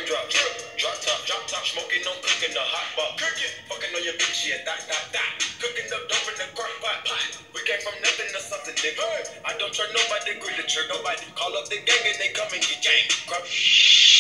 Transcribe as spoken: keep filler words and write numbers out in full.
raindrop, drop top, drop top, smoking on cooking the hot pot, cooking, fucking on your bitch, yeah, that, that, that, cooking up dope in the crock pot, pot. We came from nothing to something, nigga. I don't trust nobody, grip the trigger, nobody call up the gang and they come and get gang. Crap.